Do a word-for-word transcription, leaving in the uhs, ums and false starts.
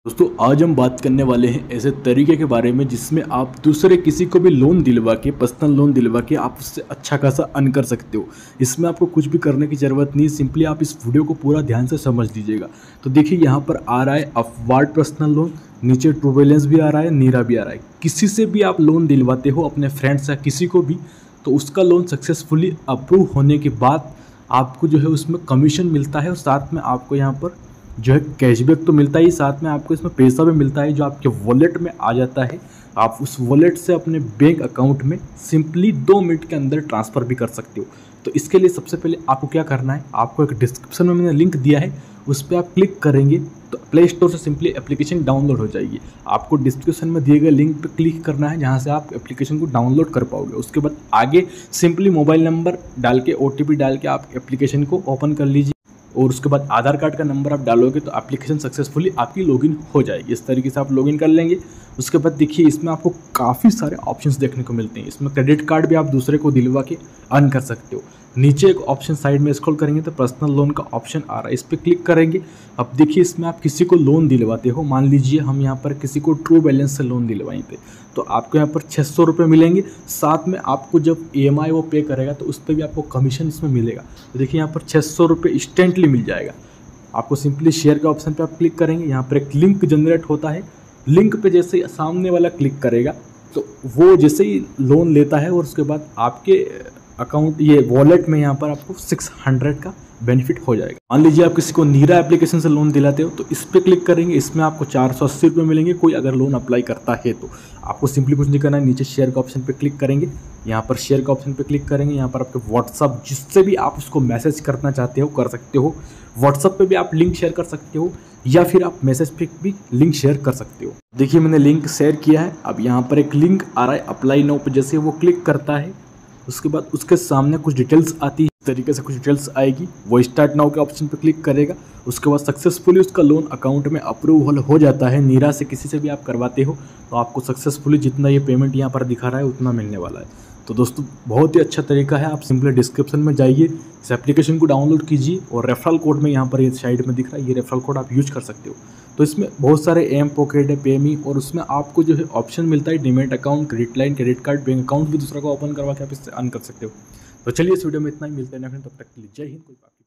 दोस्तों आज हम बात करने वाले हैं ऐसे तरीके के बारे में जिसमें आप दूसरे किसी को भी लोन दिलवा के पर्सनल लोन दिलवा के आप उससे अच्छा खासा अर्न कर सकते हो। इसमें आपको कुछ भी करने की ज़रूरत नहीं, सिंपली आप इस वीडियो को पूरा ध्यान से समझ लीजिएगा। तो देखिए यहाँ पर आ रहा है अपवार्ड पर्सनल लोन, नीचे ट्रू बैलेंस भी आ रहा है, नीरा भी आ रहा है। किसी से भी आप लोन दिलवाते हो अपने फ्रेंड्स या किसी को भी, तो उसका लोन सक्सेसफुली अप्रूव होने के बाद आपको जो है उसमें कमीशन मिलता है और साथ में आपको यहाँ पर जो है कैशबैक तो मिलता ही, साथ में आपको इसमें पैसा भी मिलता है जो आपके वॉलेट में आ जाता है। आप उस वॉलेट से अपने बैंक अकाउंट में सिंपली दो मिनट के अंदर ट्रांसफ़र भी कर सकते हो। तो इसके लिए सबसे पहले आपको क्या करना है, आपको एक डिस्क्रिप्शन में मैंने लिंक दिया है, उस पर आप क्लिक करेंगे तो प्ले स्टोर से सिंपली एप्लीकेशन डाउनलोड हो जाएगी। आपको डिस्क्रिप्शन में दिए गए लिंक पर क्लिक करना है जहाँ से आप एप्लीकेशन को डाउनलोड कर पाओगे। उसके बाद आगे सिंपली मोबाइल नंबर डाल के ओ टी पी डाल के आप एप्लीकेशन को ओपन कर लीजिए और उसके बाद आधार कार्ड का नंबर आप डालोगे तो एप्लीकेशन सक्सेसफुली आपकी लॉगिन हो जाएगी। इस तरीके से आप लॉगिन कर लेंगे। उसके बाद देखिए इसमें आपको काफ़ी सारे ऑप्शंस देखने को मिलते हैं। इसमें क्रेडिट कार्ड भी आप दूसरे को दिलवा के अर्न कर सकते हो। नीचे एक ऑप्शन साइड में स्क्रॉल करेंगे तो पर्सनल लोन का ऑप्शन आ रहा है, इस पर क्लिक करेंगे। अब देखिए इसमें आप किसी को लोन दिलवाते हो, मान लीजिए हम यहाँ पर किसी को ट्रू बैलेंस से लोन दिलवाएं थे तो आपको यहाँ पर छः सौ रुपये मिलेंगे। साथ में आपको जब ई एम आई वो पे करेगा तो उस पर भी आपको कमीशन इसमें मिलेगा। तो देखिए यहाँ पर छः सौ रुपये इंस्टेंटली मिल जाएगा। आपको सिंपली शेयर के ऑप्शन पे आप क्लिक करेंगे, यहाँ पर एक लिंक जनरेट होता है। लिंक पे जैसे ही सामने वाला क्लिक करेगा तो वो जैसे ही लोन लेता है और उसके बाद आपके अकाउंट ये वॉलेट में यहाँ पर आपको सिक्स हंड्रेड का बेनिफिट हो जाएगा। मान लीजिए आप किसी को नीरा एप्लीकेशन से लोन दिलाते हो तो इस पर क्लिक करेंगे, इसमें आपको चार सौ अस्सी रुपये मिलेंगे कोई अगर लोन अप्लाई करता है तो। आपको सिंपली कुछ नहीं करना है, नीचे शेयर के ऑप्शन पे क्लिक करेंगे, यहाँ पर शेयर के ऑप्शन पे क्लिक करेंगे। यहाँ पर आपके व्हाट्सअप जिससे भी आप उसको मैसेज करना चाहते हो कर सकते हो। व्हाट्सअप पे भी आप लिंक शेयर कर सकते हो या फिर आप मैसेज पे भी लिंक शेयर कर सकते हो। देखिए मैंने लिंक शेयर किया है। अब यहाँ पर एक लिंक आ रहा है अप्लाई नाउ पे, जैसे वो क्लिक करता है उसके बाद उसके सामने कुछ डिटेल्स आती है। इस तरीके से कुछ डिटेल्स आएगी, वो स्टार्ट नाउ के ऑप्शन पे क्लिक करेगा। उसके बाद सक्सेसफुली उसका लोन अकाउंट में अप्रूवल हो जाता है। नीरा से किसी से भी आप करवाते हो तो आपको सक्सेसफुली जितना ये पेमेंट यहाँ पर दिखा रहा है उतना मिलने वाला है। तो दोस्तों बहुत ही अच्छा तरीका है। आप सिंपली डिस्क्रिप्शन में जाइए, इस एप्लीकेशन को डाउनलोड कीजिए और रेफरल कोड में यहाँ पर ये साइड में दिख रहा है, ये रेफरल कोड आप यूज कर सकते हो। तो इसमें बहुत सारे एम पॉकेट है, पेमी, और उसमें आपको जो है ऑप्शन मिलता है demat account, credit line, credit card, bank account भी दूसरा को ओपन करवा के आप इससे अर्न कर सकते हो। तो चलिए इस वीडियो में इतना ही, मिलते हैं, तब तक के लिए जय हिंद। कोई बात नहीं।